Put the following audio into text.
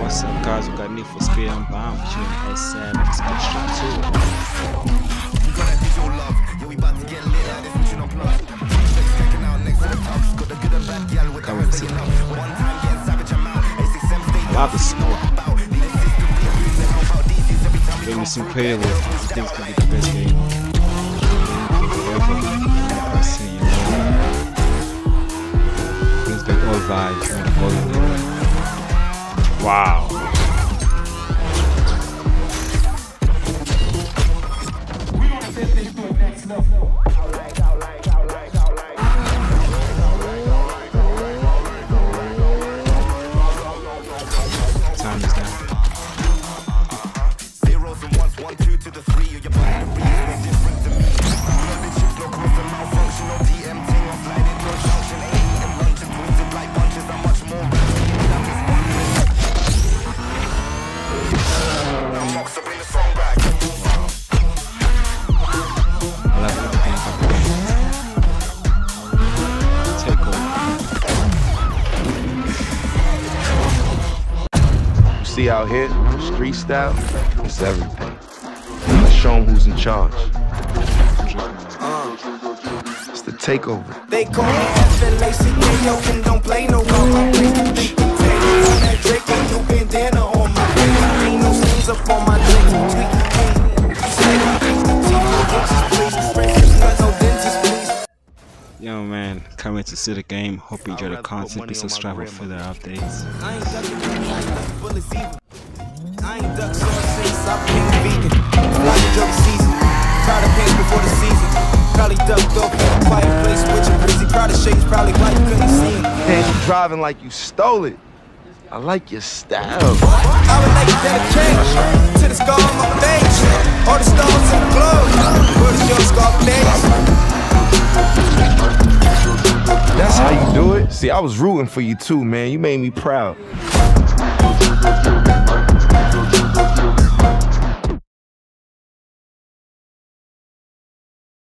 What's up, guys? We got Need for Speed Unbound featuring S7 Extra 2. Come and see. I love the smoke. Give me some credit with I think it's gonna be the best game ever I've seen, you know. Things like all vibes, wow. Time is down. Zeros and ones, 1, 2 to the 3. You're buying the beat, no different to me. The chips no cross the malfunctional DM ting off line in no junction. Ain't eating lunch and twisted like bunches. I'm much more than this one. I'm boxed up in the song bag. I love everything about the game. Takeover. See out here, street style, it's everything. Let's show them who's in charge. It's the takeover. They call me FLACKO and don't play no role. I'm drinking big potatoes on that Drake and you bandana on my face. Ain't no stains up on my legs. Yo man, coming to see the game. Hope you enjoy the content. Be subscribed for further updates. I ain't duck sauce since I became vegan. Like drug season, tired of pain before the season. Probably ducked off in a quiet place, switching busy. Crowd of shades, probably why you couldn't see him. Man, you driving like you stole it. I like your style. I would like to dedicate to the scar on my face. All the stars in the globe. Where is your scar face? That's how you do it? See, I was rooting for you too, man. You made me proud.